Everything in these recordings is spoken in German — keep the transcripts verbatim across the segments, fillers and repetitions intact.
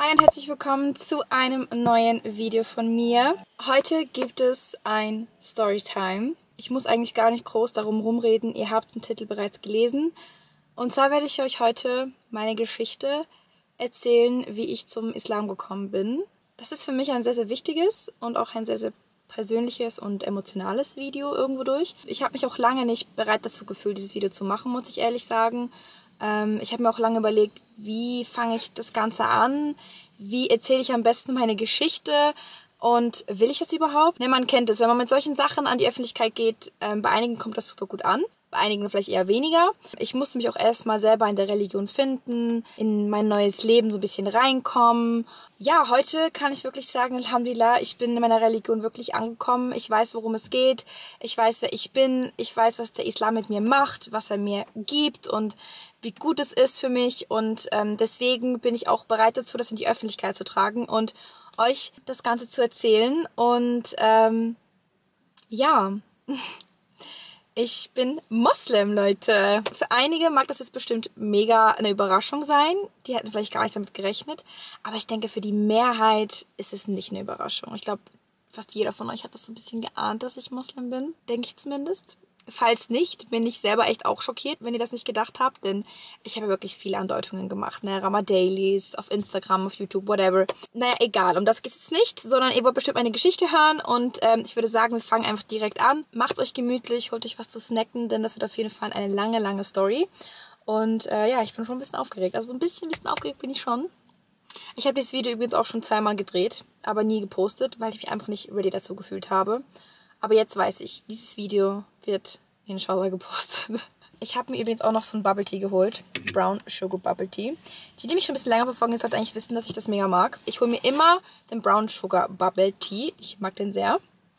Hi und herzlich willkommen zu einem neuen Video von mir. Heute gibt es ein Storytime. Ich muss eigentlich gar nicht groß darum rumreden, ihr habt es im Titel bereits gelesen. Und zwar werde ich euch heute meine Geschichte erzählen, wie ich zum Islam gekommen bin. Das ist für mich ein sehr, sehr wichtiges und auch ein sehr, sehr persönliches und emotionales Video irgendwo durch. Ich habe mich auch lange nicht bereit dazu gefühlt, dieses Video zu machen, muss ich ehrlich sagen. Ähm, ich habe mir auch lange überlegt, wie fange ich das Ganze an? Wie erzähle ich am besten meine Geschichte? Und will ich das überhaupt? Ne, man kennt es, wenn man mit solchen Sachen an die Öffentlichkeit geht, ähm, bei einigen kommt das super gut an. Bei einigen vielleicht eher weniger. Ich musste mich auch erstmal selber in der Religion finden, in mein neues Leben so ein bisschen reinkommen. Ja, heute kann ich wirklich sagen, Alhamdulillah, ich bin in meiner Religion wirklich angekommen. Ich weiß, worum es geht. Ich weiß, wer ich bin. Ich weiß, was der Islam mit mir macht, was er mir gibt und wie gut es ist für mich. Und ähm, deswegen bin ich auch bereit dazu, das in die Öffentlichkeit zu tragen und euch das Ganze zu erzählen. Und ähm, ja... Ich bin Moslem, Leute. Für einige mag das jetzt bestimmt mega eine Überraschung sein. Die hätten vielleicht gar nicht damit gerechnet. Aber ich denke, für die Mehrheit ist es nicht eine Überraschung. Ich glaube, fast jeder von euch hat das so ein bisschen geahnt, dass ich Moslem bin. Denke ich zumindest. Falls nicht, bin ich selber echt auch schockiert, wenn ihr das nicht gedacht habt. Denn ich habe wirklich viele Andeutungen gemacht. Ne? Ramadailies, auf Instagram, auf YouTube, whatever. Naja, egal. Um das geht es jetzt nicht. Sondern ihr wollt bestimmt meine Geschichte hören. Und ähm, ich würde sagen, wir fangen einfach direkt an. Macht's euch gemütlich, holt euch was zu snacken. Denn das wird auf jeden Fall eine lange, lange Story. Und äh, ja, ich bin schon ein bisschen aufgeregt. Also so ein bisschen, ein bisschen aufgeregt bin ich schon. Ich habe dieses Video übrigens auch schon zweimal gedreht. Aber nie gepostet, weil ich mich einfach nicht ready dazu gefühlt habe. Aber jetzt weiß ich, dieses Video wird inshallah gepostet. Ich habe mir übrigens auch noch so ein Bubble Tea geholt. Brown Sugar Bubble Tea. Die, die mich schon ein bisschen länger verfolgen, sollten eigentlich wissen, dass ich das mega mag. Ich hole mir immer den Brown Sugar Bubble Tea. Ich mag den sehr.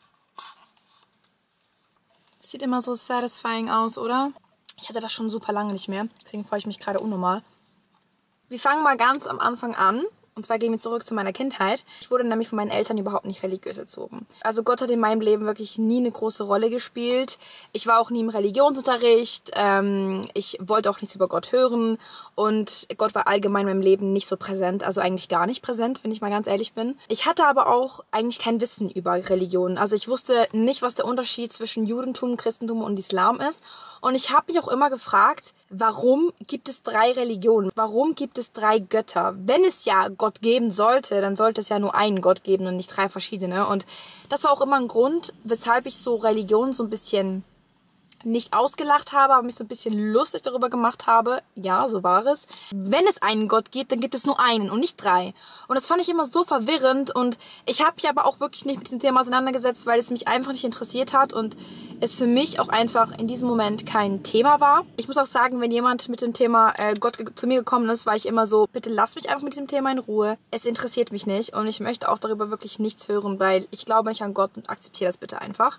Sieht immer so satisfying aus, oder? Ich hatte das schon super lange nicht mehr. Deswegen freue ich mich gerade unnormal. Wir fangen mal ganz am Anfang an. Und zwar gehen wir zurück zu meiner Kindheit. Ich wurde nämlich von meinen Eltern überhaupt nicht religiös erzogen. Also Gott hat in meinem Leben wirklich nie eine große Rolle gespielt. Ich war auch nie im Religionsunterricht. Ähm, ich wollte auch nichts über Gott hören. Und Gott war allgemein in meinem Leben nicht so präsent. Also eigentlich gar nicht präsent, wenn ich mal ganz ehrlich bin. Ich hatte aber auch eigentlich kein Wissen über Religion. Also ich wusste nicht, was der Unterschied zwischen Judentum, Christentum und Islam ist. Und ich habe mich auch immer gefragt, warum gibt es drei Religionen? Warum gibt es drei Götter? Wenn es ja Gott geben sollte, dann sollte es ja nur einen Gott geben und nicht drei verschiedene. Und das war auch immer ein Grund, weshalb ich so Religion so ein bisschen nicht ausgelacht habe, aber mich so ein bisschen lustig darüber gemacht habe. Ja, so war es. Wenn es einen Gott gibt, dann gibt es nur einen und nicht drei. Und das fand ich immer so verwirrend und ich habe mich aber auch wirklich nicht mit diesem Thema auseinandergesetzt, weil es mich einfach nicht interessiert hat und es für mich auch einfach in diesem Moment kein Thema war. Ich muss auch sagen, wenn jemand mit dem Thema äh, Gott zu mir gekommen ist, war ich immer so, bitte lass mich einfach mit diesem Thema in Ruhe. Es interessiert mich nicht und ich möchte auch darüber wirklich nichts hören, weil ich glaube nicht an Gott und akzeptiere das bitte einfach.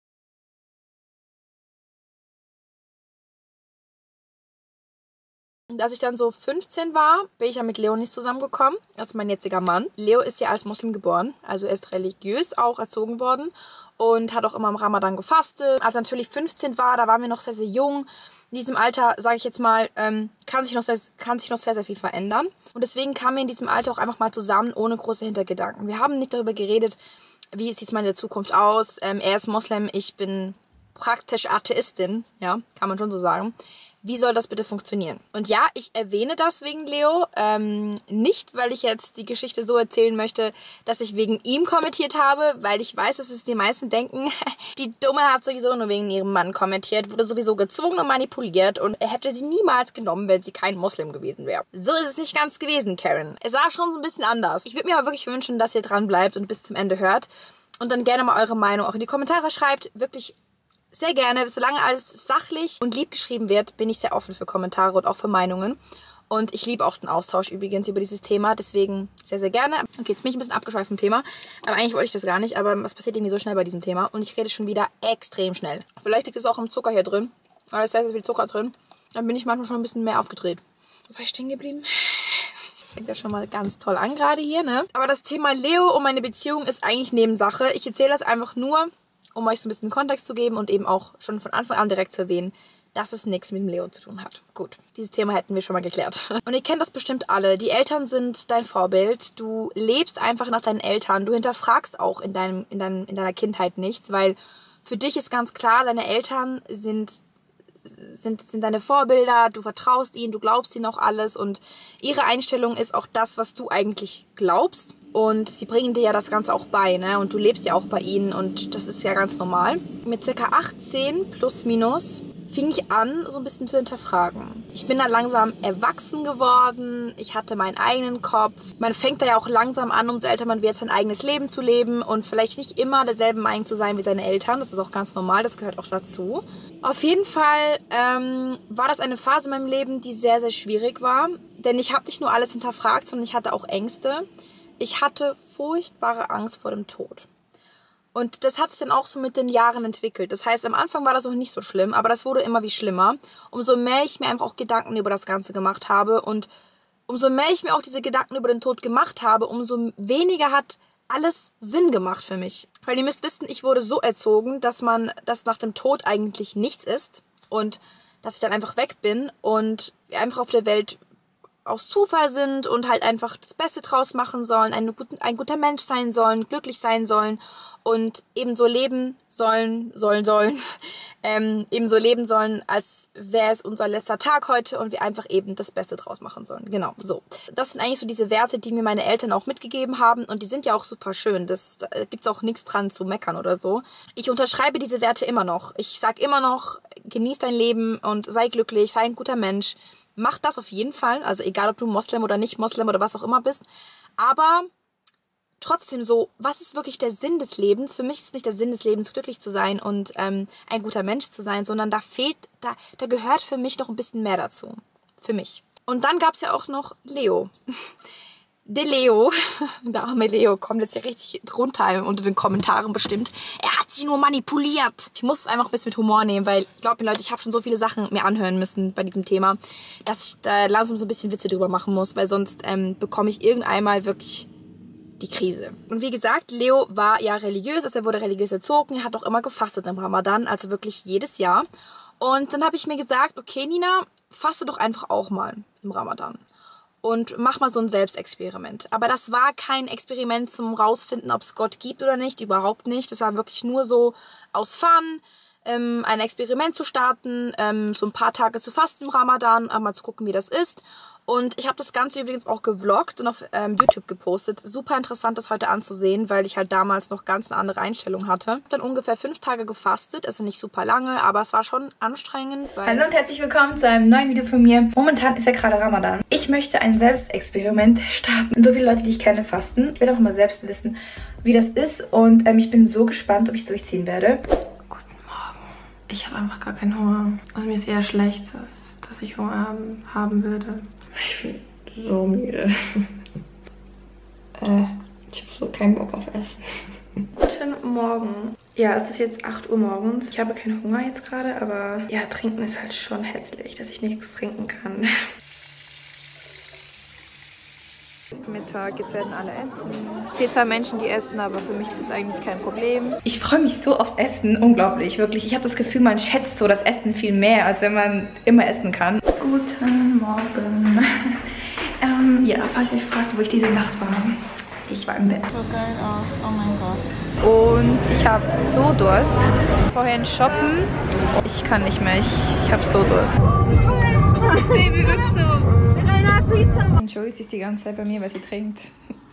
Und als ich dann so fünfzehn war, bin ich ja mit Leo nicht zusammengekommen. Das ist mein jetziger Mann. Leo ist ja als Muslim geboren, also er ist religiös auch erzogen worden und hat auch immer im Ramadan gefastet. Als er natürlich fünfzehn war, da waren wir noch sehr, sehr jung. In diesem Alter, sage ich jetzt mal, ähm, kann sich noch sehr, kann sich noch sehr, sehr viel verändern. Und deswegen kamen wir in diesem Alter auch einfach mal zusammen, ohne große Hintergedanken. Wir haben nicht darüber geredet, wie sieht es mal in der Zukunft aus. Ähm, er ist Moslem, ich bin praktisch Atheistin, ja, kann man schon so sagen. Wie soll das bitte funktionieren? Und ja, ich erwähne das wegen Leo. Ähm, nicht, weil ich jetzt die Geschichte so erzählen möchte, dass ich wegen ihm kommentiert habe, weil ich weiß, dass es die meisten denken, die Dumme hat sowieso nur wegen ihrem Mann kommentiert, wurde sowieso gezwungen und manipuliert und er hätte sie niemals genommen, wenn sie kein Moslem gewesen wäre. So ist es nicht ganz gewesen, Karen. Es war schon so ein bisschen anders. Ich würde mir aber wirklich wünschen, dass ihr dran bleibt und bis zum Ende hört und dann gerne mal eure Meinung auch in die Kommentare schreibt. Wirklich sehr gerne, solange alles sachlich und lieb geschrieben wird, bin ich sehr offen für Kommentare und auch für Meinungen. Und ich liebe auch den Austausch übrigens über dieses Thema, deswegen sehr, sehr gerne. Okay, jetzt bin ich ein bisschen abgeschweift vom Thema, aber eigentlich wollte ich das gar nicht, aber was passiert irgendwie so schnell bei diesem Thema und ich rede schon wieder extrem schnell. Vielleicht liegt es auch im Zucker hier drin, weil da ist sehr, sehr viel Zucker drin. Dann bin ich manchmal schon ein bisschen mehr aufgedreht. Wo war ich stehen geblieben? Das fängt ja schon mal ganz toll an gerade hier, ne? Aber das Thema Leo und meine Beziehung ist eigentlich Nebensache. Ich erzähle das einfach nur, um euch so ein bisschen Kontext zu geben und eben auch schon von Anfang an direkt zu erwähnen, dass es nichts mit dem Leo zu tun hat. Gut, dieses Thema hätten wir schon mal geklärt. Und ihr kennt das bestimmt alle. Die Eltern sind dein Vorbild. Du lebst einfach nach deinen Eltern. Du hinterfragst auch in, deinem, in, deinem, in deiner Kindheit nichts, weil für dich ist ganz klar, deine Eltern sind, sind, sind deine Vorbilder. Du vertraust ihnen, du glaubst ihnen auch alles. Und ihre Einstellung ist auch das, was du eigentlich glaubst. Und sie bringen dir ja das Ganze auch bei, ne? Und du lebst ja auch bei ihnen und das ist ja ganz normal. Mit circa achtzehn plus minus fing ich an, so ein bisschen zu hinterfragen. Ich bin da langsam erwachsen geworden, ich hatte meinen eigenen Kopf. Man fängt da ja auch langsam an, umso älter man wird, sein eigenes Leben zu leben und vielleicht nicht immer derselben Meinung zu sein wie seine Eltern. Das ist auch ganz normal, das gehört auch dazu. Auf jeden Fall ähm, war das eine Phase in meinem Leben, die sehr, sehr schwierig war. Denn ich habe nicht nur alles hinterfragt, sondern ich hatte auch Ängste. Ich hatte furchtbare Angst vor dem Tod. Und das hat sich dann auch so mit den Jahren entwickelt. Das heißt, am Anfang war das noch nicht so schlimm, aber das wurde immer wie schlimmer. Umso mehr ich mir einfach auch Gedanken über das Ganze gemacht habe und umso mehr ich mir auch diese Gedanken über den Tod gemacht habe, umso weniger hat alles Sinn gemacht für mich. Weil ihr müsst wissen, ich wurde so erzogen, dass man, dass nach dem Tod eigentlich nichts ist und dass ich dann einfach weg bin und wir einfach auf der Welt aus Zufall sind und halt einfach das Beste draus machen sollen, ein, ein guter Mensch sein sollen, glücklich sein sollen und ebenso leben sollen, sollen, sollen, ähm, ebenso leben sollen, als wäre es unser letzter Tag heute und wir einfach eben das Beste draus machen sollen. Genau, so. Das sind eigentlich so diese Werte, die mir meine Eltern auch mitgegeben haben und die sind ja auch super schön. Das, da gibt es auch nichts dran zu meckern oder so. Ich unterschreibe diese Werte immer noch. Ich sage immer noch, genieß dein Leben und sei glücklich, sei ein guter Mensch. Mach das auf jeden Fall, also egal ob du Moslem oder nicht Moslem oder was auch immer bist, aber trotzdem so, was ist wirklich der Sinn des Lebens? Für mich ist nicht der Sinn des Lebens, glücklich zu sein und ähm, ein guter Mensch zu sein, sondern da fehlt, da, da gehört für mich noch ein bisschen mehr dazu, für mich. Und dann gab es ja auch noch Leo. Der Leo, der arme Leo, kommt jetzt hier richtig runter unter den Kommentaren bestimmt. Er hat sie nur manipuliert. Ich muss es einfach ein bisschen mit Humor nehmen, weil, glaubt mir Leute, ich habe schon so viele Sachen mir anhören müssen bei diesem Thema, dass ich da langsam so ein bisschen Witze drüber machen muss, weil sonst ähm, bekomme ich irgendeinmal wirklich die Krise. Und wie gesagt, Leo war ja religiös, also er wurde religiös erzogen, er hat auch immer gefastet im Ramadan, also wirklich jedes Jahr. Und dann habe ich mir gesagt, okay Nina, faste doch einfach auch mal im Ramadan. Und mach mal so ein Selbstexperiment. Aber das war kein Experiment zum rausfinden, ob es Gott gibt oder nicht, überhaupt nicht. Das war wirklich nur so aus Fun, ähm, ein Experiment zu starten, ähm, so ein paar Tage zu fasten im Ramadan, mal zu gucken, wie das ist. Und ich habe das Ganze übrigens auch gevloggt und auf ähm, YouTube gepostet. Super interessant, das heute anzusehen, weil ich halt damals noch ganz eine andere Einstellung hatte. Dann ungefähr fünf Tage gefastet, also nicht super lange, aber es war schon anstrengend. Weil Hallo und herzlich willkommen zu einem neuen Video von mir. Momentan ist ja gerade Ramadan. Ich möchte ein Selbstexperiment starten. So viele Leute, die ich kenne, fasten. Ich will auch mal selbst wissen, wie das ist. Und ähm, ich bin so gespannt, ob ich es durchziehen werde. Guten Morgen. Ich habe einfach gar keinen Hunger. Also mir ist eher schlecht, dass, dass ich Hunger haben, haben würde. Ich bin so müde. äh, ich habe so keinen Bock auf Essen. Guten Morgen. Ja, es ist jetzt acht Uhr morgens. Ich habe keinen Hunger jetzt gerade, aber ja, trinken ist halt schon hässlich, dass ich nichts trinken kann. Es ist Mittag, jetzt werden alle essen. Es gibt zwar Menschen, die essen, aber für mich ist das eigentlich kein Problem. Ich freue mich so aufs Essen, unglaublich, wirklich. Ich habe das Gefühl, man schätzt so das Essen viel mehr, als wenn man immer essen kann. Guten Morgen. ähm, ja, falls ihr euch fragt, wo ich diese Nacht war. Ich war im Bett. So geil aus, oh mein Gott. Und ich habe so Durst. Vorhin shoppen. Ich kann nicht mehr, ich, ich habe so Durst. Baby, wirklich so. Entschuldigt sich die ganze Zeit bei mir, weil sie trinkt.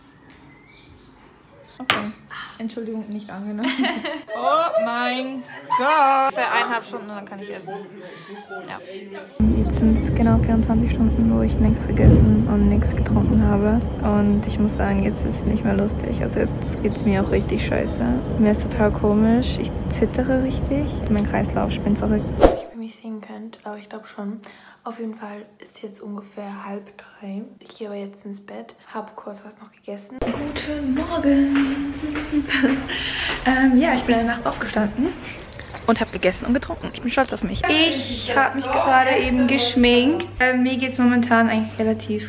Okay. Entschuldigung, nicht angenommen. Oh mein Gott. Für eineinhalb Stunden, dann kann ich essen. Ja. Jetzt sind es genau vierundzwanzig Stunden, wo ich nichts gegessen und nichts getrunken habe. Und ich muss sagen, jetzt ist es nicht mehr lustig. Also jetzt geht es mir auch richtig scheiße. Mir ist total komisch. Ich zittere richtig. Mein Kreislauf spinnt verrückt. Ich bin mich sehen könnt, aber ich glaube schon. Auf jeden Fall ist jetzt ungefähr halb drei. Ich gehe aber jetzt ins Bett, habe kurz was noch gegessen. Guten Morgen! ähm, ja, ich bin in der Nacht aufgestanden und habe gegessen und getrunken. Ich bin stolz auf mich. Ich habe mich gerade eben geschminkt. Äh, mir geht es momentan eigentlich relativ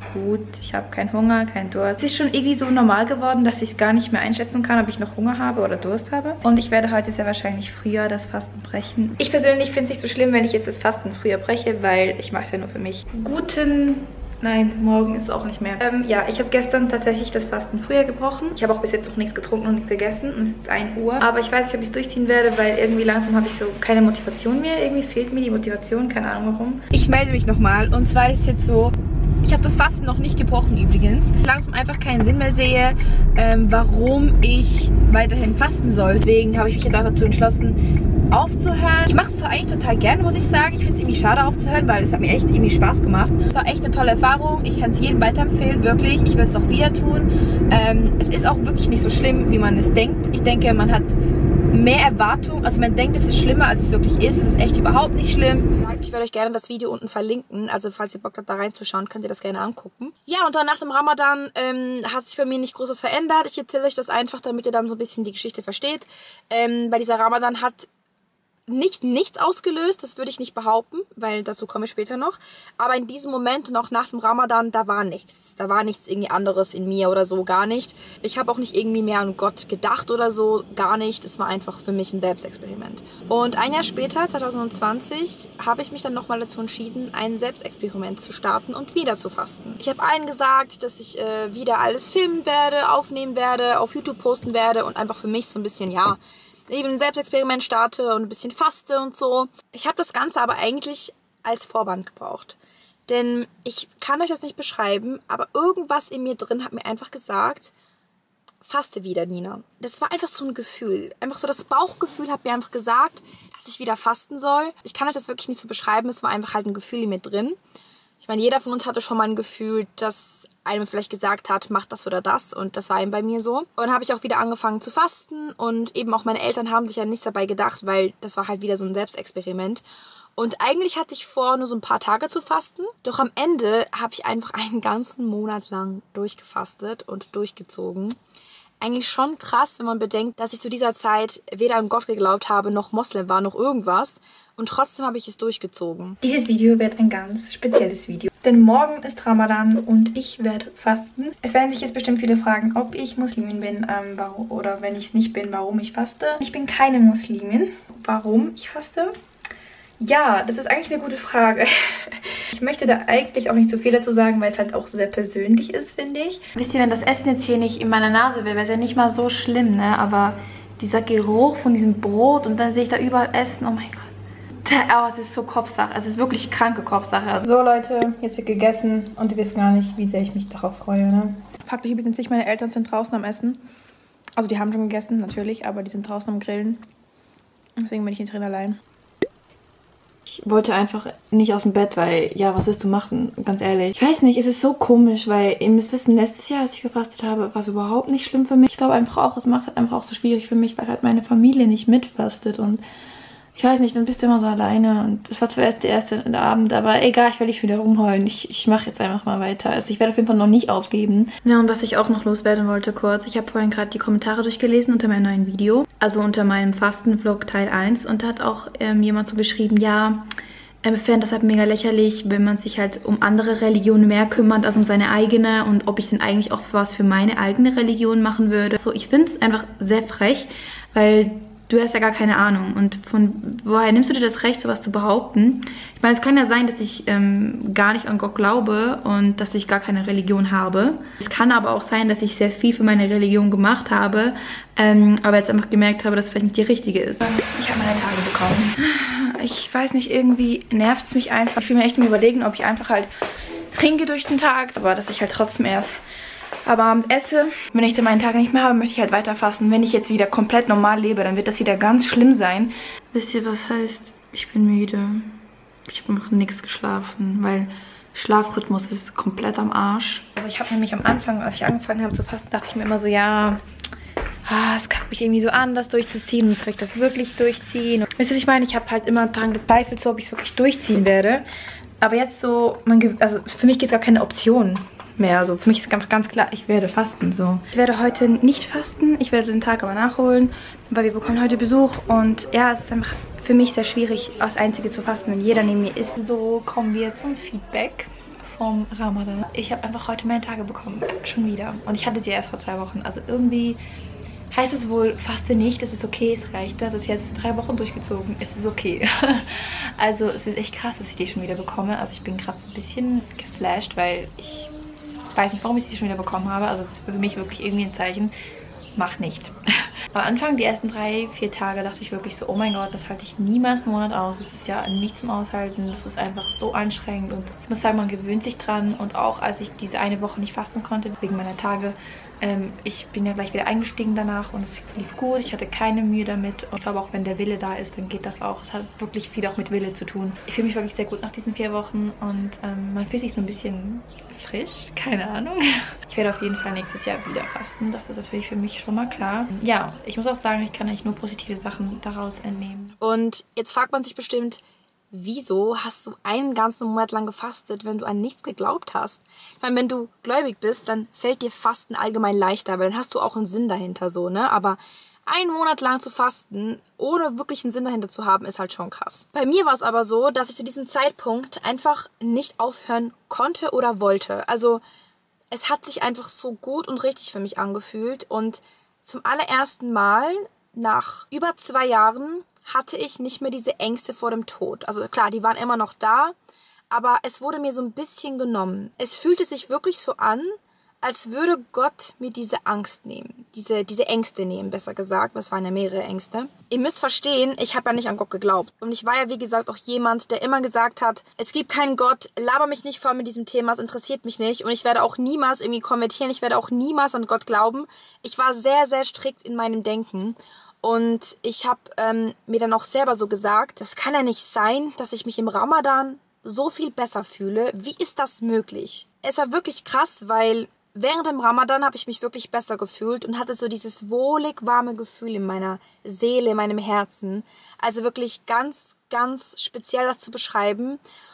gut. Ich habe keinen Hunger, keinen Durst. Es ist schon irgendwie so normal geworden, dass ich es gar nicht mehr einschätzen kann, ob ich noch Hunger habe oder Durst habe. Und ich werde heute sehr wahrscheinlich früher das Fasten brechen. Ich persönlich finde es nicht so schlimm, wenn ich jetzt das Fasten früher breche, weil ich mache es ja nur für mich. Guten... Nein, morgen ist es auch nicht mehr. Ähm, ja, ich habe gestern tatsächlich das Fasten früher gebrochen. Ich habe auch bis jetzt noch nichts getrunken und nichts gegessen. Und es ist jetzt ein Uhr. Aber ich weiß nicht, ob ich es durchziehen werde, weil irgendwie langsam habe ich so keine Motivation mehr. Irgendwie fehlt mir die Motivation, keine Ahnung warum. Ich melde mich nochmal. Und zwar ist es jetzt so, ich habe das Fasten noch nicht gebrochen übrigens. Langsam einfach keinen Sinn mehr sehe, ähm, warum ich weiterhin fasten soll. Deswegen habe ich mich jetzt auch dazu entschlossen, aufzuhören. Ich mache es zwar eigentlich total gerne, muss ich sagen. Ich finde es irgendwie schade aufzuhören, weil es hat mir echt irgendwie Spaß gemacht. Es war echt eine tolle Erfahrung. Ich kann es jedem weiterempfehlen, wirklich. Ich würde es auch wieder tun. Ähm, es ist auch wirklich nicht so schlimm, wie man es denkt. Ich denke, man hat mehr Erwartung. Also man denkt, es ist schlimmer, als es wirklich ist. Es ist echt überhaupt nicht schlimm. Ich werde euch gerne das Video unten verlinken. Also falls ihr Bock habt, da reinzuschauen, könnt ihr das gerne angucken. Ja, und dann nach dem Ramadan ähm, hat sich bei mir nicht groß was verändert. Ich erzähle euch das einfach, damit ihr dann so ein bisschen die Geschichte versteht. Ähm, bei dieser Ramadan hat nicht nichts ausgelöst, das würde ich nicht behaupten, weil dazu komme ich später noch. Aber in diesem Moment und auch nach dem Ramadan, da war nichts. Da war nichts irgendwie anderes in mir oder so, gar nicht. Ich habe auch nicht irgendwie mehr an Gott gedacht oder so, gar nicht. Es war einfach für mich ein Selbstexperiment. Und ein Jahr später, zwanzig zwanzig, habe ich mich dann nochmal dazu entschieden, ein Selbstexperiment zu starten und wieder zu fasten. Ich habe allen gesagt, dass ich äh, wieder alles filmen werde, aufnehmen werde, auf YouTube posten werde und einfach für mich so ein bisschen, ja, eben ein Selbstexperiment starte und ein bisschen faste und so. Ich habe das Ganze aber eigentlich als Vorwand gebraucht. Denn ich kann euch das nicht beschreiben, aber irgendwas in mir drin hat mir einfach gesagt, faste wieder, Nina. Das war einfach so ein Gefühl. Einfach so das Bauchgefühl hat mir einfach gesagt, dass ich wieder fasten soll. Ich kann euch das wirklich nicht so beschreiben, es war einfach halt ein Gefühl in mir drin. Ich meine, jeder von uns hatte schon mal ein Gefühl, dass einem vielleicht gesagt hat, mach das oder das, und das war eben bei mir so. Und dann habe ich auch wieder angefangen zu fasten und eben auch meine Eltern haben sich ja nichts dabei gedacht, weil das war halt wieder so ein Selbstexperiment. Und eigentlich hatte ich vor, nur so ein paar Tage zu fasten, doch am Ende habe ich einfach einen ganzen Monat lang durchgefastet und durchgezogen. Eigentlich schon krass, wenn man bedenkt, dass ich zu dieser Zeit weder an Gott geglaubt habe, noch Moslem war, noch irgendwas. Und trotzdem habe ich es durchgezogen. Dieses Video wird ein ganz spezielles Video. Denn morgen ist Ramadan und ich werde fasten. Es werden sich jetzt bestimmt viele fragen, ob ich Muslimin bin ähm, warum, oder wenn ich es nicht bin, warum ich faste. Ich bin keine Muslimin. Warum ich faste? Ja, das ist eigentlich eine gute Frage. Ich möchte da eigentlich auch nicht so viel dazu sagen, weil es halt auch sehr persönlich ist, finde ich. Wisst ihr, wenn das Essen jetzt hier nicht in meiner Nase wäre, wäre es ja nicht mal so schlimm, ne? Aber dieser Geruch von diesem Brot und dann sehe ich da überall Essen, oh mein Gott. Oh, es ist so Kopfsache. Es ist wirklich kranke Kopfsache. So Leute, jetzt wird gegessen und ihr wisst gar nicht, wie sehr ich mich darauf freue, ne? Fragt euch übrigens nicht, meine Eltern sind draußen am Essen. Also die haben schon gegessen, natürlich, aber die sind draußen am Grillen. Deswegen bin ich hier drin allein. Ich wollte einfach nicht aus dem Bett, weil, ja, was willst du machen? Ganz ehrlich. Ich weiß nicht, es ist so komisch, weil ihr müsst wissen, letztes Jahr, als ich gefastet habe, war es überhaupt nicht schlimm für mich. Ich glaube einfach auch, es macht es halt einfach auch so schwierig für mich, weil halt meine Familie nicht mitfastet und ich weiß nicht, dann bist du immer so alleine und das war zuerst der erste Abend, aber egal, ich will nicht wieder rumheulen. Ich, ich mache jetzt einfach mal weiter. Also ich werde auf jeden Fall noch nicht aufgeben. Ja, und was ich auch noch loswerden wollte kurz, ich habe vorhin gerade die Kommentare durchgelesen unter meinem neuen Video, also unter meinem Fastenvlog Teil eins, und da hat auch ähm, jemand so geschrieben, ja, er fände das halt mega lächerlich, wenn man sich halt um andere Religionen mehr kümmert als um seine eigene und ob ich denn eigentlich auch was für meine eigene Religion machen würde. So, ich finde es einfach sehr frech, weil du hast ja gar keine Ahnung. Und von woher nimmst du dir das Recht, sowas zu behaupten? Ich meine, es kann ja sein, dass ich ähm, gar nicht an Gott glaube und dass ich gar keine Religion habe. Es kann aber auch sein, dass ich sehr viel für meine Religion gemacht habe, ähm, aber jetzt einfach gemerkt habe, dass es vielleicht nicht die richtige ist. Ich habe meine Tage bekommen. Ich weiß nicht, irgendwie nervt es mich einfach. Ich will mir echt mal überlegen, ob ich einfach halt trinke durch den Tag, aber dass ich halt trotzdem erst aber Abend esse. Wenn ich dann meinen Tag nicht mehr habe, möchte ich halt weiter fasten. Wenn ich jetzt wieder komplett normal lebe, dann wird das wieder ganz schlimm sein. Wisst ihr, was heißt? Ich bin müde. Ich habe noch nichts geschlafen, weil Schlafrhythmus ist komplett am Arsch. Also ich habe nämlich am Anfang, als ich angefangen habe zu fasten, dachte ich mir immer so, ja, ah, es kackt mich irgendwie so an, das durchzuziehen. Und soll ich das wirklich durchziehen? Und, wisst ihr, was ich meine? Ich habe halt immer daran gezweifelt, so, ob ich es wirklich durchziehen werde. Aber jetzt so, man, also für mich gibt es gar keine Option mehr. Also für mich ist einfach ganz klar, ich werde fasten. So. Ich werde heute nicht fasten, ich werde den Tag aber nachholen, weil wir bekommen heute Besuch und ja, es ist einfach für mich sehr schwierig, als Einzige zu fasten, wenn jeder neben mir ist. So kommen wir zum Feedback vom Ramadan. Ich habe einfach heute meine Tage bekommen. Schon wieder. Und ich hatte sie erst vor zwei Wochen. Also irgendwie heißt es wohl, faste nicht. Es ist okay, es reicht. Das ist jetzt drei Wochen durchgezogen. Es ist okay. Also es ist echt krass, dass ich die schon wieder bekomme. Also ich bin gerade so ein bisschen geflasht, weil ich weiß nicht, warum ich sie schon wieder bekommen habe. Also es ist für mich wirklich irgendwie ein Zeichen. Mach nicht. Am Anfang, die ersten drei, vier Tage, dachte ich wirklich so, oh mein Gott, das halte ich niemals einen Monat aus. Das ist ja nicht zum Aushalten. Das ist einfach so anstrengend. Und ich muss sagen, man gewöhnt sich dran. Und auch als ich diese eine Woche nicht fasten konnte, wegen meiner Tage, ähm, ich bin ja gleich wieder eingestiegen danach und es lief gut. Ich hatte keine Mühe damit. Und ich glaube auch, wenn der Wille da ist, dann geht das auch. Es hat wirklich viel auch mit Wille zu tun. Ich fühle mich wirklich sehr gut nach diesen vier Wochen. Und ähm, man fühlt sich so ein bisschen frisch, keine Ahnung. Ich werde auf jeden Fall nächstes Jahr wieder fasten. Das ist natürlich für mich schon mal klar. Ja, ich muss auch sagen, ich kann eigentlich nur positive Sachen daraus entnehmen. Und jetzt fragt man sich bestimmt, wieso hast du einen ganzen Monat lang gefastet, wenn du an nichts geglaubt hast? Ich meine, wenn du gläubig bist, dann fällt dir Fasten allgemein leichter, weil dann hast du auch einen Sinn dahinter so, ne? Aber einen Monat lang zu fasten, ohne wirklich einen Sinn dahinter zu haben, ist halt schon krass. Bei mir war es aber so, dass ich zu diesem Zeitpunkt einfach nicht aufhören konnte oder wollte. Also es hat sich einfach so gut und richtig für mich angefühlt. Und zum allerersten Mal nach über zwei Jahren hatte ich nicht mehr diese Ängste vor dem Tod. Also klar, die waren immer noch da, aber es wurde mir so ein bisschen genommen. Es fühlte sich wirklich so an, als würde Gott mir diese Angst nehmen. Diese, diese Ängste nehmen, besser gesagt. Das waren ja mehrere Ängste. Ihr müsst verstehen, ich habe ja nicht an Gott geglaubt. Und ich war ja, wie gesagt, auch jemand, der immer gesagt hat, es gibt keinen Gott, laber mich nicht voll mit diesem Thema, es interessiert mich nicht. Und ich werde auch niemals irgendwie konvertieren, ich werde auch niemals an Gott glauben. Ich war sehr, sehr strikt in meinem Denken. Und ich habe ähm, mir dann auch selber so gesagt, das kann ja nicht sein, dass ich mich im Ramadan so viel besser fühle. Wie ist das möglich? Es war wirklich krass, weil während dem Ramadan habe ich mich wirklich besser gefühlt und hatte so dieses wohlig warme Gefühl in meiner Seele, in meinem Herzen. Also wirklich ganz, ganz speziell das zu beschreiben.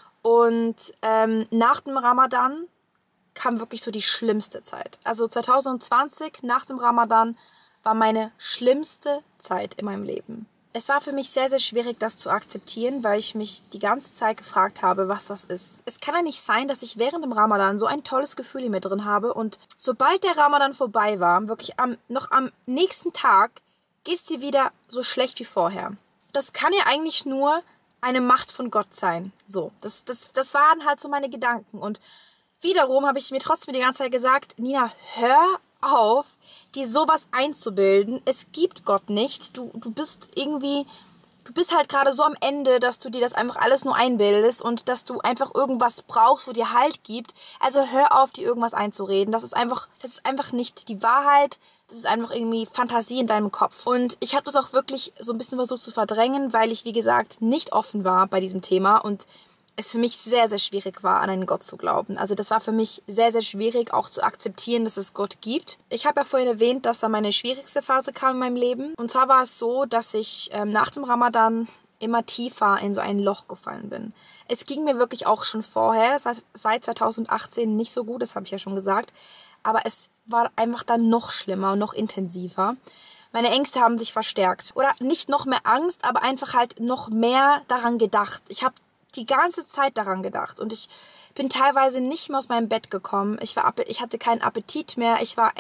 Und ähm, nach dem Ramadan kam wirklich so die schlimmste Zeit. Also zwanzig zwanzig, nach dem Ramadan, war meine schlimmste Zeit in meinem Leben. Es war für mich sehr, sehr schwierig, das zu akzeptieren, weil ich mich die ganze Zeit gefragt habe, was das ist. Es kann ja nicht sein, dass ich während dem Ramadan so ein tolles Gefühl in mir drin habe und sobald der Ramadan vorbei war, wirklich am, noch am nächsten Tag, geht es dir wieder so schlecht wie vorher. Das kann ja eigentlich nur eine Macht von Gott sein. So, das, das, das waren halt so meine Gedanken. Und wiederum habe ich mir trotzdem die ganze Zeit gesagt, Nina, hör auf, dir sowas einzubilden. Es gibt Gott nicht. Du, du bist irgendwie, du bist halt gerade so am Ende, dass du dir das einfach alles nur einbildest und dass du einfach irgendwas brauchst, wo dir Halt gibt. Also hör auf, dir irgendwas einzureden. Das ist einfach, das ist einfach nicht die Wahrheit. Das ist einfach irgendwie Fantasie in deinem Kopf. Und ich habe das auch wirklich so ein bisschen versucht zu verdrängen, weil ich, wie gesagt, nicht offen war bei diesem Thema und es für mich sehr, sehr schwierig war, an einen Gott zu glauben. Also das war für mich sehr, sehr schwierig, auch zu akzeptieren, dass es Gott gibt. Ich habe ja vorhin erwähnt, dass da meine schwierigste Phase kam in meinem Leben. Und zwar war es so, dass ich ähm, nach dem Ramadan immer tiefer in so ein Loch gefallen bin. Es ging mir wirklich auch schon vorher, seit, seit zwanzig achtzehn, nicht so gut, das habe ich ja schon gesagt. Aber es war einfach dann noch schlimmer und noch intensiver. Meine Ängste haben sich verstärkt. Oder nicht noch mehr Angst, aber einfach halt noch mehr daran gedacht. Ich habe die ganze Zeit daran gedacht und ich bin teilweise nicht mehr aus meinem Bett gekommen. Ich war, ich hatte keinen Appetit mehr, ich war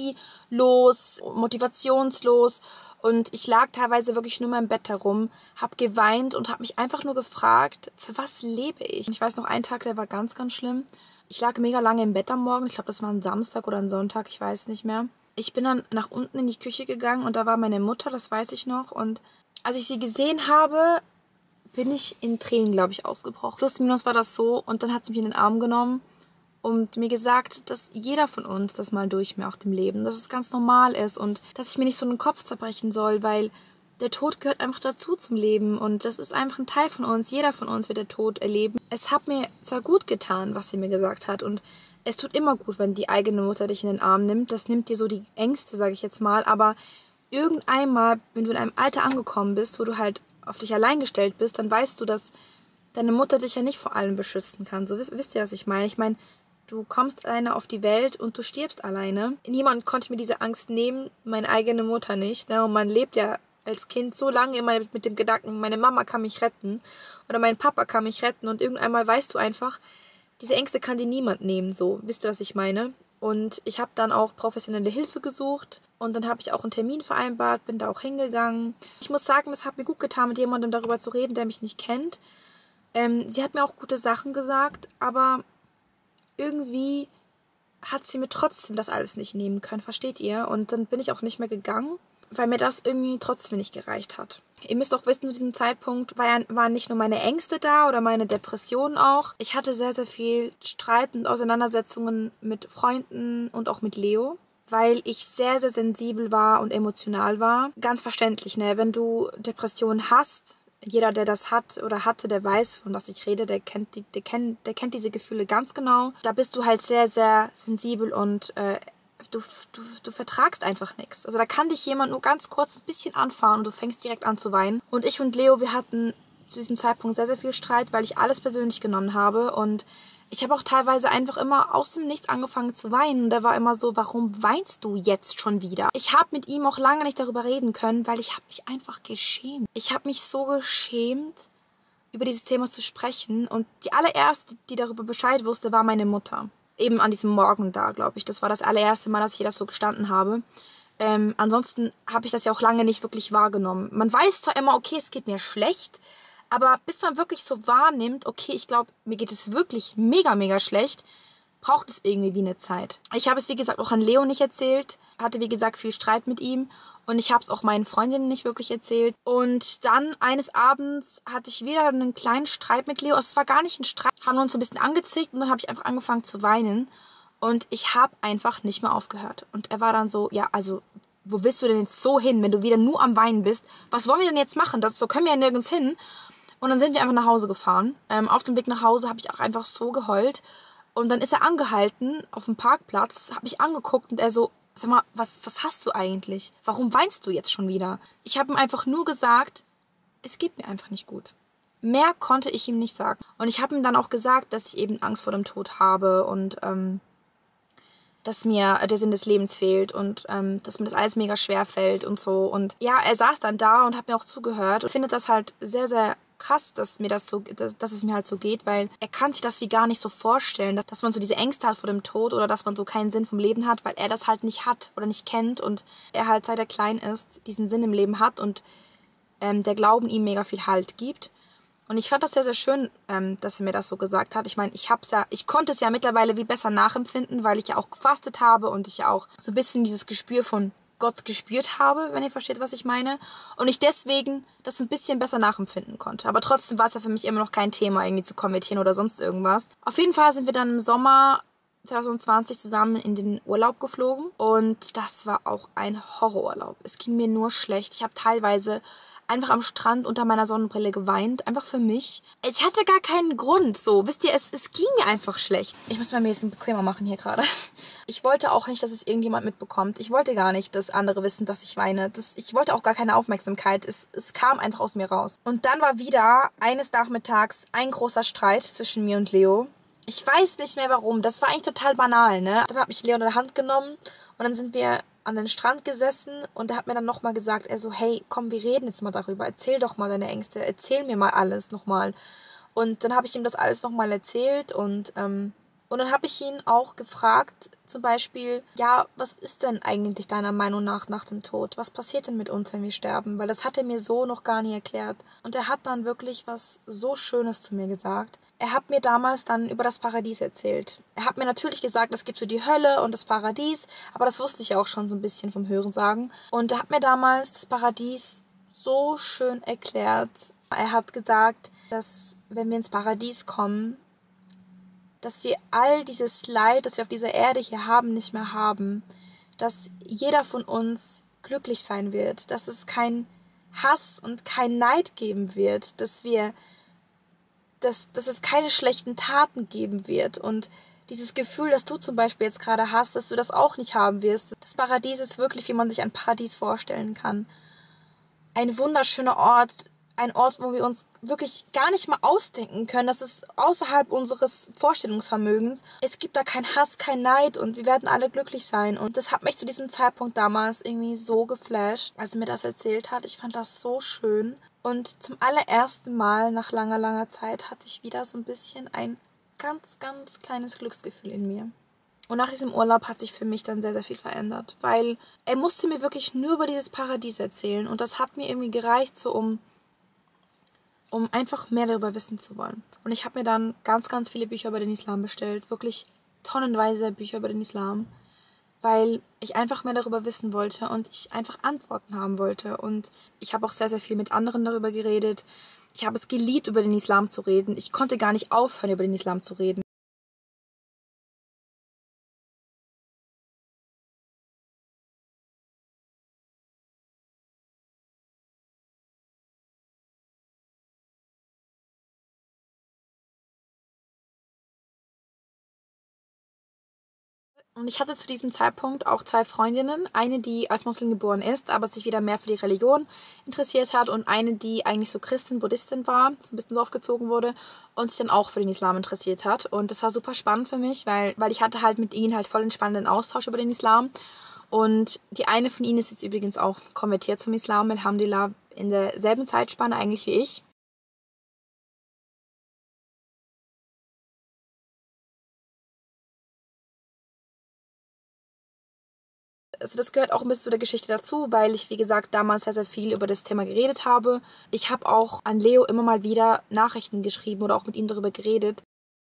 energielos, motivationslos und ich lag teilweise wirklich nur mehr im Bett herum, habe geweint und habe mich einfach nur gefragt, für was lebe ich? Ich weiß noch, einen Tag, der war ganz, ganz schlimm. Ich lag mega lange im Bett am Morgen, ich glaube, das war ein Samstag oder ein Sonntag, ich weiß nicht mehr. Ich bin dann nach unten in die Küche gegangen und da war meine Mutter, das weiß ich noch. Und als ich sie gesehen habe, bin ich in Tränen, glaube ich, ausgebrochen. Plus minus war das so und dann hat sie mich in den Arm genommen und mir gesagt, dass jeder von uns das mal durchmacht im Leben, dass es ganz normal ist und dass ich mir nicht so den Kopf zerbrechen soll, weil der Tod gehört einfach dazu zum Leben und das ist einfach ein Teil von uns. Jeder von uns wird den Tod erleben. Es hat mir zwar gut getan, was sie mir gesagt hat und es tut immer gut, wenn die eigene Mutter dich in den Arm nimmt. Das nimmt dir so die Ängste, sage ich jetzt mal, aber irgendeinmal, wenn du in einem Alter angekommen bist, wo du halt auf dich allein gestellt bist, dann weißt du, dass deine Mutter dich ja nicht vor allem beschützen kann. So wisst, wisst ihr, was ich meine? Ich meine, du kommst alleine auf die Welt und du stirbst alleine. Niemand konnte mir diese Angst nehmen, meine eigene Mutter nicht. Ne? Und man lebt ja als Kind so lange immer mit dem Gedanken, meine Mama kann mich retten oder mein Papa kann mich retten und irgendeinmal weißt du einfach, diese Ängste kann dir niemand nehmen, so. Wisst ihr, was ich meine? Und ich habe dann auch professionelle Hilfe gesucht und dann habe ich auch einen Termin vereinbart, bin da auch hingegangen. Ich muss sagen, das hat mir gut getan, mit jemandem darüber zu reden, der mich nicht kennt. Ähm, sie hat mir auch gute Sachen gesagt, aber irgendwie hat sie mir trotzdem das alles nicht nehmen können, versteht ihr? Und dann bin ich auch nicht mehr gegangen, weil mir das irgendwie trotzdem nicht gereicht hat. Ihr müsst auch wissen, zu diesem Zeitpunkt war ja, waren nicht nur meine Ängste da oder meine Depressionen auch. Ich hatte sehr, sehr viel Streit und Auseinandersetzungen mit Freunden und auch mit Leo, weil ich sehr, sehr sensibel war und emotional war. Ganz verständlich, ne? Wenn du Depressionen hast, jeder, der das hat oder hatte, der weiß, von was ich rede, der kennt, die, der kennt, der kennt diese Gefühle ganz genau. Da bist du halt sehr, sehr sensibel und äh, Du, du, du vertragst einfach nichts. Also da kann dich jemand nur ganz kurz ein bisschen anfahren und du fängst direkt an zu weinen. Und ich und Leo, wir hatten zu diesem Zeitpunkt sehr, sehr viel Streit, weil ich alles persönlich genommen habe. Und ich habe auch teilweise einfach immer aus dem Nichts angefangen zu weinen. Und er war immer so, warum weinst du jetzt schon wieder? Ich habe mit ihm auch lange nicht darüber reden können, weil ich habe mich einfach geschämt. Ich habe mich so geschämt, über dieses Thema zu sprechen. Und die allererste, die darüber Bescheid wusste, war meine Mutter. Eben an diesem Morgen da, glaube ich. Das war das allererste Mal, dass ich das so gestanden habe. Ähm, ansonsten habe ich das ja auch lange nicht wirklich wahrgenommen. Man weiß zwar immer, okay, es geht mir schlecht, aber bis man wirklich so wahrnimmt, okay, ich glaube, mir geht es wirklich mega, mega schlecht, braucht es irgendwie wie eine Zeit. Ich habe es, wie gesagt, auch an Leo nicht erzählt. Hatte, wie gesagt, viel Streit mit ihm. Und ich habe es auch meinen Freundinnen nicht wirklich erzählt. Und dann eines Abends hatte ich wieder einen kleinen Streit mit Leo. Also es war gar nicht ein Streit. Haben uns so ein bisschen angezickt und dann habe ich einfach angefangen zu weinen. Und ich habe einfach nicht mehr aufgehört. Und er war dann so, ja, also, wo willst du denn jetzt so hin, wenn du wieder nur am Weinen bist? Was wollen wir denn jetzt machen? Das, so können wir ja nirgends hin. Und dann sind wir einfach nach Hause gefahren. Ähm, auf dem Weg nach Hause habe ich auch einfach so geheult. Und dann ist er angehalten auf dem Parkplatz, habe mich angeguckt und er so, sag mal, was, was hast du eigentlich? Warum weinst du jetzt schon wieder? Ich habe ihm einfach nur gesagt, es geht mir einfach nicht gut. Mehr konnte ich ihm nicht sagen. Und ich habe ihm dann auch gesagt, dass ich eben Angst vor dem Tod habe und ähm, dass mir der Sinn des Lebens fehlt und ähm, dass mir das alles mega schwer fällt und so. Und ja, er saß dann da und hat mir auch zugehört und findet das halt sehr, sehr krass, dass mir das so, dass, dass es mir halt so geht, weil er kann sich das wie gar nicht so vorstellen, dass man so diese Ängste hat vor dem Tod oder dass man so keinen Sinn vom Leben hat, weil er das halt nicht hat oder nicht kennt und er halt, seit er klein ist, diesen Sinn im Leben hat und ähm, der Glauben ihm mega viel Halt gibt. Und ich fand das sehr, sehr schön, ähm, dass er mir das so gesagt hat. Ich meine, ich hab's ja, ich konnte es ja mittlerweile wie besser nachempfinden, weil ich ja auch gefastet habe und ich ja auch so ein bisschen dieses Gespür von Gott gespürt habe, wenn ihr versteht, was ich meine. Und ich deswegen das ein bisschen besser nachempfinden konnte. Aber trotzdem war es ja für mich immer noch kein Thema, irgendwie zu konvertieren oder sonst irgendwas. Auf jeden Fall sind wir dann im Sommer zwanzig zwanzig zusammen in den Urlaub geflogen. Und das war auch ein Horrorurlaub. Es ging mir nur schlecht. Ich habe teilweise einfach am Strand unter meiner Sonnenbrille geweint. Einfach für mich. Ich hatte gar keinen Grund. So, wisst ihr, es, es ging mir einfach schlecht. Ich muss mir ein bisschen bequemer machen hier gerade. Ich wollte auch nicht, dass es irgendjemand mitbekommt. Ich wollte gar nicht, dass andere wissen, dass ich weine. Das, ich wollte auch gar keine Aufmerksamkeit. Es, es kam einfach aus mir raus. Und dann war wieder eines Nachmittags ein großer Streit zwischen mir und Leo. Ich weiß nicht mehr warum. Das war eigentlich total banal, ne? Dann habe ich Leo in der Hand genommen und dann sind wir an den Strand gesessen und er hat mir dann nochmal gesagt, er so, hey, komm, wir reden jetzt mal darüber, erzähl doch mal deine Ängste, erzähl mir mal alles nochmal. Und dann habe ich ihm das alles nochmal erzählt und, ähm, und dann habe ich ihn auch gefragt, zum Beispiel, ja, was ist denn eigentlich deiner Meinung nach nach dem Tod? Was passiert denn mit uns, wenn wir sterben? Weil das hat er mir so noch gar nie erklärt. Und er hat dann wirklich was so Schönes zu mir gesagt. Er hat mir damals dann über das Paradies erzählt. Er hat mir natürlich gesagt, es gibt so die Hölle und das Paradies, aber das wusste ich ja auch schon so ein bisschen vom Hörensagen. Und er hat mir damals das Paradies so schön erklärt. Er hat gesagt, dass wenn wir ins Paradies kommen, dass wir all dieses Leid, das wir auf dieser Erde hier haben, nicht mehr haben. Dass jeder von uns glücklich sein wird. Dass es kein Hass und kein Neid geben wird. Dass wir, dass, dass es keine schlechten Taten geben wird. Und dieses Gefühl, das du zum Beispiel jetzt gerade hast, dass du das auch nicht haben wirst. Das Paradies ist wirklich, wie man sich ein Paradies vorstellen kann. Ein wunderschöner Ort, ein Ort, wo wir uns wirklich gar nicht mal ausdenken können. Das ist außerhalb unseres Vorstellungsvermögens. Es gibt da keinen Hass, kein Neid und wir werden alle glücklich sein. Und das hat mich zu diesem Zeitpunkt damals irgendwie so geflasht, als er mir das erzählt hat. Ich fand das so schön. Und zum allerersten Mal nach langer, langer Zeit hatte ich wieder so ein bisschen ein ganz, ganz kleines Glücksgefühl in mir. Und nach diesem Urlaub hat sich für mich dann sehr, sehr viel verändert. Weil er musste mir wirklich nur über dieses Paradies erzählen. Und das hat mir irgendwie gereicht, so um, um einfach mehr darüber wissen zu wollen. Und ich habe mir dann ganz, ganz viele Bücher über den Islam bestellt. Wirklich tonnenweise Bücher über den Islam. Weil ich einfach mehr darüber wissen wollte und ich einfach Antworten haben wollte. Und ich habe auch sehr, sehr viel mit anderen darüber geredet. Ich habe es geliebt, über den Islam zu reden. Ich konnte gar nicht aufhören, über den Islam zu reden. Und ich hatte zu diesem Zeitpunkt auch zwei Freundinnen. Eine, die als Moslem geboren ist, aber sich wieder mehr für die Religion interessiert hat. Und eine, die eigentlich so Christin, Buddhistin war, so ein bisschen so aufgezogen wurde und sich dann auch für den Islam interessiert hat. Und das war super spannend für mich, weil, weil ich hatte halt mit ihnen halt voll einen spannenden Austausch über den Islam. Und die eine von ihnen ist jetzt übrigens auch konvertiert zum Islam, Alhamdulillah, in derselben Zeitspanne eigentlich wie ich. Also das gehört auch ein bisschen zu der Geschichte dazu, weil ich, wie gesagt, damals sehr, sehr viel über das Thema geredet habe. Ich habe auch an Leo immer mal wieder Nachrichten geschrieben oder auch mit ihm darüber geredet.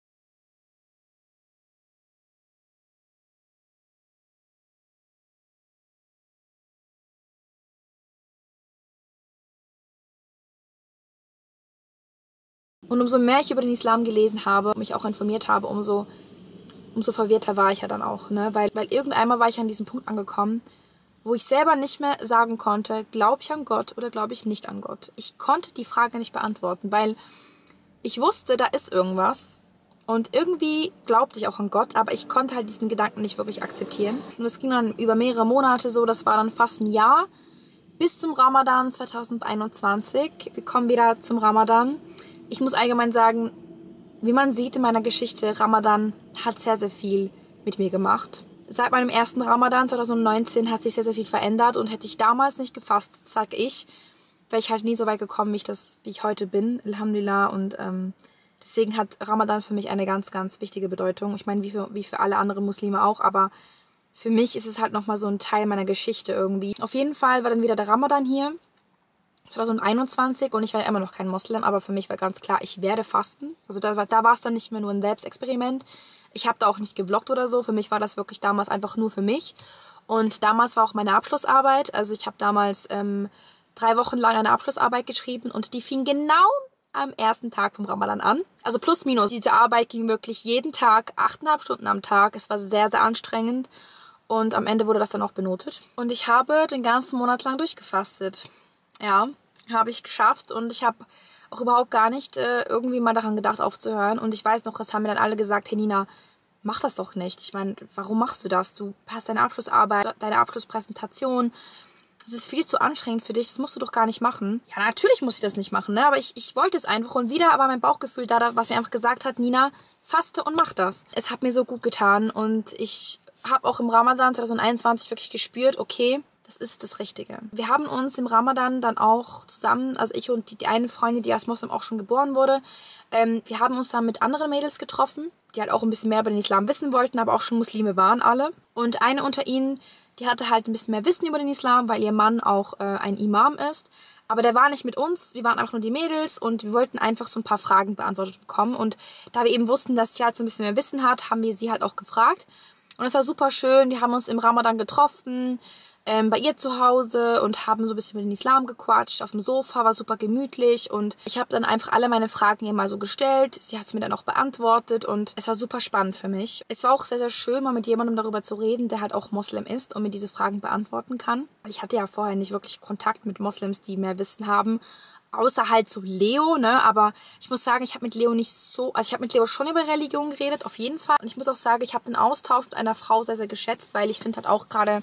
Und umso mehr ich über den Islam gelesen habe, mich auch informiert habe, umso, umso verwirrter war ich ja dann auch. Ne? Weil, weil irgendeinmal war ich an diesem Punkt angekommen, wo ich selber nicht mehr sagen konnte, glaube ich an Gott oder glaube ich nicht an Gott. Ich konnte die Frage nicht beantworten, weil ich wusste, da ist irgendwas. Und irgendwie glaubte ich auch an Gott, aber ich konnte halt diesen Gedanken nicht wirklich akzeptieren. Und es ging dann über mehrere Monate so, das war dann fast ein Jahr, bis zum Ramadan zwanzig einundzwanzig. Wir kommen wieder zum Ramadan. Ich muss allgemein sagen, wie man sieht in meiner Geschichte, Ramadan hat sehr, sehr viel mit mir gemacht. Seit meinem ersten Ramadan zwanzig neunzehn hat sich sehr, sehr viel verändert und hätte ich damals nicht gefasst, sag ich, wäre ich halt nie so weit gekommen, wie ich, das, wie ich heute bin, Alhamdulillah. Und ähm, deswegen hat Ramadan für mich eine ganz, ganz wichtige Bedeutung. Ich meine, wie für, wie für alle anderen Muslime auch, aber für mich ist es halt nochmal so ein Teil meiner Geschichte irgendwie. Auf jeden Fall war dann wieder der Ramadan hier, zwanzig einundzwanzig, und ich war ja immer noch kein Moslem, aber für mich war ganz klar, ich werde fasten. Also da, da war es dann nicht mehr nur ein Selbstexperiment. Ich habe da auch nicht gevloggt oder so. Für mich war das wirklich damals einfach nur für mich. Und damals war auch meine Abschlussarbeit. Also ich habe damals ähm, drei Wochen lang eine Abschlussarbeit geschrieben und die fing genau am ersten Tag vom Ramadan an. Also plus minus. Diese Arbeit ging wirklich jeden Tag, achteinhalb Stunden am Tag. Es war sehr, sehr anstrengend. Und am Ende wurde das dann auch benotet. Und ich habe den ganzen Monat lang durchgefastet. Ja, habe ich geschafft und ich habe auch überhaupt gar nicht äh, irgendwie mal daran gedacht aufzuhören. Und ich weiß noch, das haben mir dann alle gesagt, hey Nina, mach das doch nicht. Ich meine, warum machst du das? Du hast deine Abschlussarbeit, deine Abschlusspräsentation. Das ist viel zu anstrengend für dich, das musst du doch gar nicht machen. Ja, natürlich muss ich das nicht machen, ne? Aber ich, ich wollte es einfach. Und wieder aber mein Bauchgefühl da, was mir einfach gesagt hat, Nina, faste und mach das. Es hat mir so gut getan und ich habe auch im Ramadan zwanzig einundzwanzig wirklich gespürt, okay, das ist das Richtige. Wir haben uns im Ramadan dann auch zusammen, also ich und die, die eine Freundin, die als Moslem auch schon geboren wurde, ähm, wir haben uns dann mit anderen Mädels getroffen, die halt auch ein bisschen mehr über den Islam wissen wollten, aber auch schon Muslime waren alle. Und eine unter ihnen, die hatte halt ein bisschen mehr Wissen über den Islam, weil ihr Mann auch äh, ein Imam ist. Aber der war nicht mit uns, wir waren einfach nur die Mädels und wir wollten einfach so ein paar Fragen beantwortet bekommen. Und da wir eben wussten, dass sie halt so ein bisschen mehr Wissen hat, haben wir sie halt auch gefragt. Und es war super schön, wir haben uns im Ramadan getroffen, Ähm, bei ihr zu Hause und haben so ein bisschen über den Islam gequatscht auf dem Sofa, war super gemütlich und ich habe dann einfach alle meine Fragen ihr mal so gestellt. Sie hat es mir dann auch beantwortet und es war super spannend für mich. Es war auch sehr, sehr schön, mal mit jemandem darüber zu reden, der halt auch Moslem ist und mir diese Fragen beantworten kann. Ich hatte ja vorher nicht wirklich Kontakt mit Moslems, die mehr Wissen haben, außer halt so Leo, ne, aber ich muss sagen, ich habe mit Leo nicht so, also ich habe mit Leo schon über Religion geredet, auf jeden Fall. Und ich muss auch sagen, ich habe den Austausch mit einer Frau sehr, sehr geschätzt, weil ich finde halt auch gerade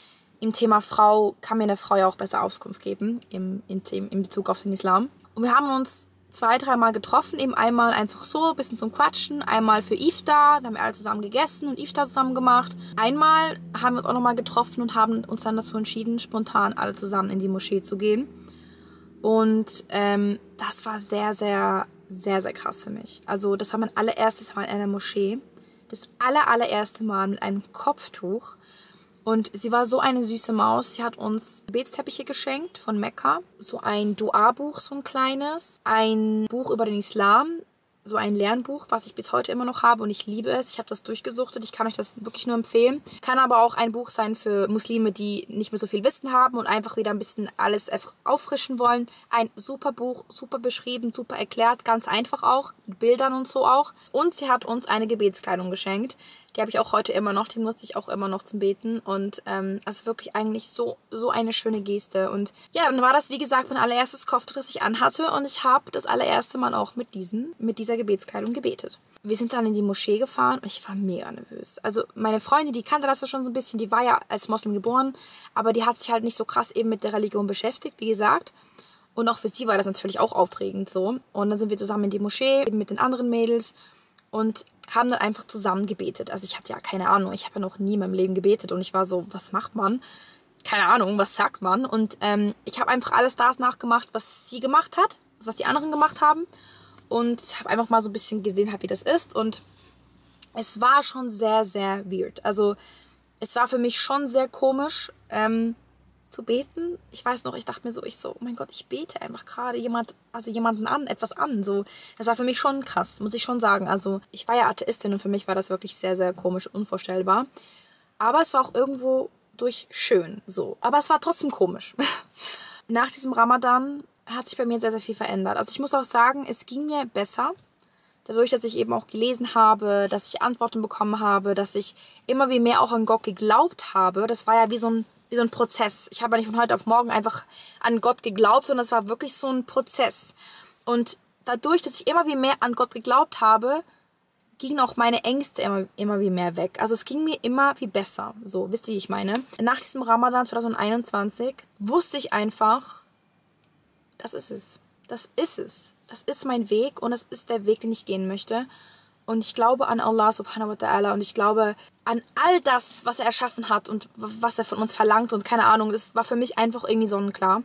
im Thema Frau kann mir eine Frau ja auch besser Auskunft geben, im, im, in Bezug auf den Islam. Und wir haben uns zwei, dreimal getroffen, eben einmal einfach so, ein bisschen zum Quatschen, einmal für Iftar, da haben wir alle zusammen gegessen und Iftar zusammen gemacht. Einmal haben wir uns auch nochmal getroffen und haben uns dann dazu entschieden, spontan alle zusammen in die Moschee zu gehen. Und ähm, das war sehr, sehr sehr, sehr krass für mich. Also das war mein allererstes Mal in einer Moschee. Das aller, allererste Mal mit einem Kopftuch. Und sie war so eine süße Maus. Sie hat uns Gebetsteppiche geschenkt von Mekka. So ein Dua-Buch, so ein kleines. Ein Buch über den Islam. So ein Lernbuch, was ich bis heute immer noch habe und ich liebe es. Ich habe das durchgesuchtet. Ich kann euch das wirklich nur empfehlen. Kann aber auch ein Buch sein für Muslime, die nicht mehr so viel Wissen haben und einfach wieder ein bisschen alles auffrischen wollen. Ein super Buch, super beschrieben, super erklärt, ganz einfach auch. Mit Bildern und so auch. Und sie hat uns eine Gebetskleidung geschenkt. Die habe ich auch heute immer noch, die nutze ich auch immer noch zum Beten. Und ähm, das ist wirklich eigentlich so, so eine schöne Geste. Und ja, dann war das, wie gesagt, mein allererstes Kopftuch, das ich anhatte. Und ich habe das allererste Mal auch mit, diesen, mit dieser Gebetskleidung gebetet. Wir sind dann in die Moschee gefahren und ich war mega nervös. Also meine Freundin, die kannte das schon so ein bisschen, die war ja als Moslem geboren. Aber die hat sich halt nicht so krass eben mit der Religion beschäftigt, wie gesagt. Und auch für sie war das natürlich auch aufregend so. Und dann sind wir zusammen in die Moschee, eben mit den anderen Mädels. Und haben dann einfach zusammen gebetet. Also ich hatte ja keine Ahnung, ich habe ja noch nie in meinem Leben gebetet und ich war so, was macht man? Keine Ahnung, was sagt man? Und ähm, ich habe einfach alles das nachgemacht, was sie gemacht hat, was die anderen gemacht haben und habe einfach mal so ein bisschen gesehen, wie das ist und es war schon sehr, sehr weird. Also es war für mich schon sehr komisch, ähm, zu beten. Ich weiß noch, ich dachte mir so, ich so, oh mein Gott, ich bete einfach gerade jemand, also jemanden an, etwas an. So, das war für mich schon krass, muss ich schon sagen. Also ich war ja Atheistin und für mich war das wirklich sehr, sehr komisch und unvorstellbar. Aber es war auch irgendwo durch schön, so. Aber es war trotzdem komisch. Nach diesem Ramadan hat sich bei mir sehr, sehr viel verändert. Also ich muss auch sagen, es ging mir besser. Dadurch, dass ich eben auch gelesen habe, dass ich Antworten bekommen habe, dass ich immer wie mehr auch an Gott geglaubt habe. Das war ja wie so ein wie so ein Prozess. Ich habe ja nicht von heute auf morgen einfach an Gott geglaubt, sondern es war wirklich so ein Prozess. Und dadurch, dass ich immer wie mehr an Gott geglaubt habe, gingen auch meine Ängste immer, immer wie mehr weg. Also es ging mir immer wie besser. So, wisst ihr, wie ich meine? Nach diesem Ramadan zwanzig einundzwanzig wusste ich einfach, das ist es. Das ist es. Das ist mein Weg und das ist der Weg, den ich gehen möchte. Und ich glaube an Allah subhanahu wa ta'ala und ich glaube an all das, was er erschaffen hat und was er von uns verlangt und keine Ahnung, das war für mich einfach irgendwie sonnenklar.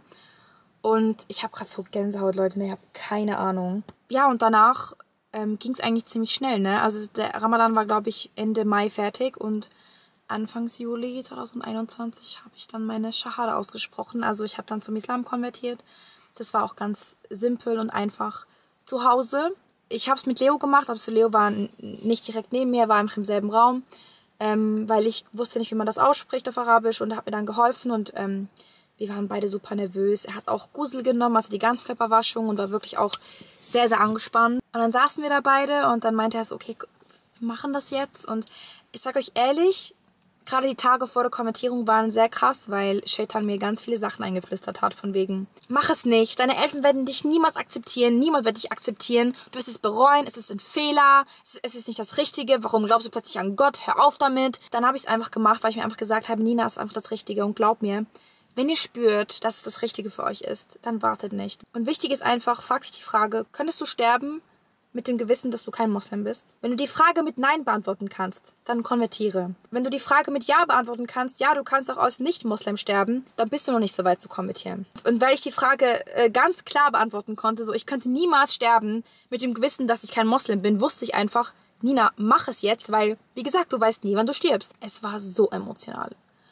Und ich habe gerade so Gänsehaut, Leute, ne, ich habe keine Ahnung. Ja, und danach ähm, ging es eigentlich ziemlich schnell, ne? Also der Ramadan war, glaube ich, Ende Mai fertig und Anfangs Juli zwanzig einundzwanzig habe ich dann meine Shahada ausgesprochen. Also ich habe dann zum Islam konvertiert. Das war auch ganz simpel und einfach zu Hause. Ich habe es mit Leo gemacht, aber Leo war nicht direkt neben mir, war im selben Raum, ähm, weil ich wusste nicht, wie man das ausspricht auf Arabisch und er hat mir dann geholfen und ähm, wir waren beide super nervös. Er hat auch Ghusl genommen, also die Ganzkörperwaschung und war wirklich auch sehr, sehr angespannt. Und dann saßen wir da beide und dann meinte er so, okay, wir machen das jetzt und ich sage euch ehrlich, gerade die Tage vor der Konvertierung waren sehr krass, weil Shaitan mir ganz viele Sachen eingeflüstert hat, von wegen, mach es nicht, deine Eltern werden dich niemals akzeptieren, niemand wird dich akzeptieren, du wirst es bereuen, es ist ein Fehler, es ist nicht das Richtige, warum glaubst du plötzlich an Gott, hör auf damit. Dann habe ich es einfach gemacht, weil ich mir einfach gesagt habe, Nina ist einfach das Richtige und glaub mir, wenn ihr spürt, dass es das Richtige für euch ist, dann wartet nicht. Und wichtig ist einfach, frag dich die Frage, könntest du sterben mit dem Gewissen, dass du kein Moslem bist? Wenn du die Frage mit Nein beantworten kannst, dann konvertiere. Wenn du die Frage mit Ja beantworten kannst, ja, du kannst auch als Nicht-Moslem sterben, dann bist du noch nicht so weit zu konvertieren. Und weil ich die Frage äh, ganz klar beantworten konnte, so ich könnte niemals sterben mit dem Gewissen, dass ich kein Moslem bin, wusste ich einfach, Nina, mach es jetzt, weil, wie gesagt, du weißt nie, wann du stirbst. Es war so emotional.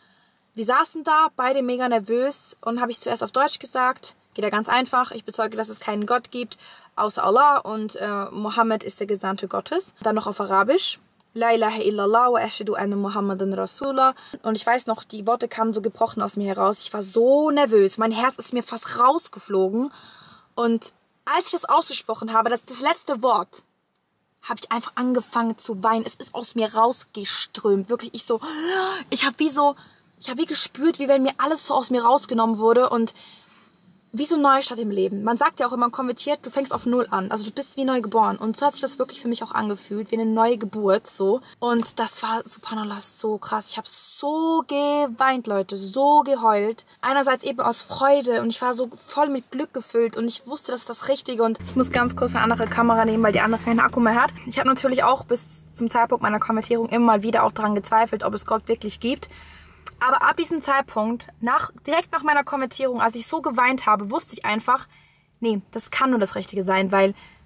Wir saßen da, beide mega nervös und habe ich zuerst auf Deutsch gesagt, geht ja ganz einfach, ich bezeuge, dass es keinen Gott gibt, außer Allah und äh, Mohammed ist der Gesandte Gottes. Dann noch auf Arabisch, La ilaha illallah wa ashhadu anna Muhammadan Rasulullah. Und ich weiß noch, die Worte kamen so gebrochen aus mir heraus. Ich war so nervös, mein Herz ist mir fast rausgeflogen. Und als ich das ausgesprochen habe, das, das letzte Wort, habe ich einfach angefangen zu weinen. Es ist aus mir rausgeströmt, wirklich. Ich so, ich habe wie so... Ich habe wie gespürt, wie wenn mir alles so aus mir rausgenommen wurde und wie so ein Neustart im Leben. Man sagt ja auch, wenn man konvertiert, du fängst auf Null an. Also du bist wie neu geboren. Und so hat sich das wirklich für mich auch angefühlt, wie eine neue Geburt. So. Und das war, subhanallah, so krass. Ich habe so geweint, Leute, so geheult. Einerseits eben aus Freude und ich war so voll mit Glück gefüllt und ich wusste, das ist das Richtige. Und ich muss ganz kurz eine andere Kamera nehmen, weil die andere keinen Akku mehr hat. Ich habe natürlich auch bis zum Zeitpunkt meiner Konvertierung immer mal wieder auch daran gezweifelt, ob es Gott wirklich gibt. Aber ab diesem Zeitpunkt, nach, direkt nach meiner Konvertierung, als ich so geweint habe, wusste ich einfach, nee, das kann nur das Richtige sein, weil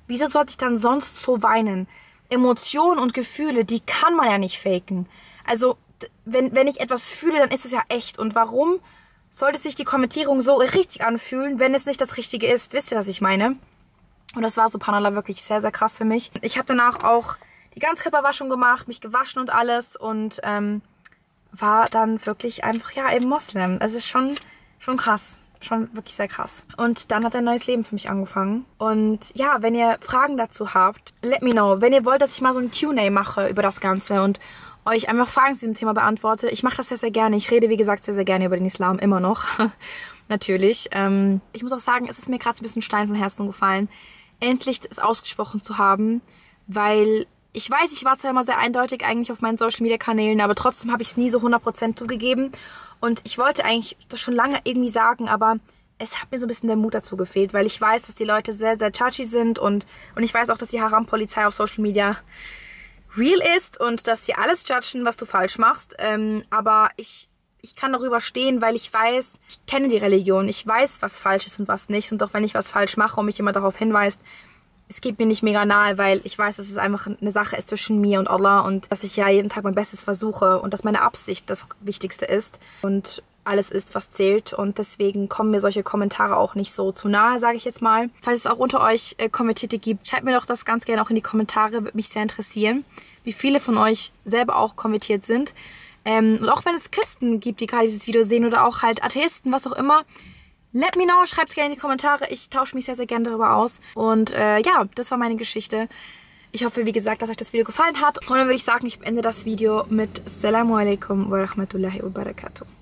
wieso sollte ich dann sonst so weinen? Emotionen und Gefühle, die kann man ja nicht faken. Also, wenn, wenn ich etwas fühle, dann ist es ja echt. Und warum sollte sich die Kommentierung so richtig anfühlen, wenn es nicht das Richtige ist? Wisst ihr, was ich meine? Und das war, subhanallah, wirklich sehr, sehr krass für mich. Ich habe danach auch die Ganzkörperwaschung gemacht, mich gewaschen und alles und ähm, war dann wirklich einfach, ja, eben Moslem. Es ist schon, schon krass. Schon wirklich sehr krass. Und dann hat ein neues Leben für mich angefangen. Und ja, wenn ihr Fragen dazu habt, let me know. Wenn ihr wollt, dass ich mal so ein Q und A mache über das Ganze und euch einfach Fragen zu diesem Thema beantworte, ich mache das sehr, sehr gerne. Ich rede, wie gesagt, sehr, sehr gerne über den Islam, immer noch. Natürlich. Ähm, ich muss auch sagen, es ist mir gerade so ein bisschen Stein vom Herzen gefallen, endlich es ausgesprochen zu haben, weil ich weiß, ich war zwar immer sehr eindeutig eigentlich auf meinen Social-Media-Kanälen, aber trotzdem habe ich es nie so hundert Prozent zugegeben. Und ich wollte eigentlich das schon lange irgendwie sagen, aber es hat mir so ein bisschen der Mut dazu gefehlt, weil ich weiß, dass die Leute sehr, sehr judgy sind und, und ich weiß auch, dass die Haram-Polizei auf Social Media real ist und dass sie alles judgen, was du falsch machst. Ähm, aber ich, ich kann darüber stehen, weil ich weiß, ich kenne die Religion, ich weiß, was falsch ist und was nicht. Und auch wenn ich was falsch mache und mich jemand darauf hinweist, es geht mir nicht mega nahe, weil ich weiß, dass es einfach eine Sache ist zwischen mir und Allah und dass ich ja jeden Tag mein Bestes versuche und dass meine Absicht das Wichtigste ist und alles ist, was zählt. Und deswegen kommen mir solche Kommentare auch nicht so zu nahe, sage ich jetzt mal. Falls es auch unter euch äh, Kommentierte gibt, schreibt mir doch das ganz gerne auch in die Kommentare, würde mich sehr interessieren, wie viele von euch selber auch konvertiert sind. Ähm, und auch wenn es Christen gibt, die gerade dieses Video sehen oder auch halt Atheisten, was auch immer, let me know, schreibt es gerne in die Kommentare. Ich tausche mich sehr, sehr gerne darüber aus. Und äh, ja, das war meine Geschichte. Ich hoffe, wie gesagt, dass euch das Video gefallen hat. Und dann würde ich sagen, ich beende das Video mit Assalamu alaikum wa rahmatullahi wa barakatuh.